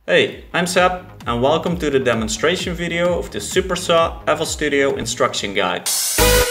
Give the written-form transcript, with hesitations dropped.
Hey, I'm Seb and welcome to the demonstration video of the Supersaw FL Studio instruction guide.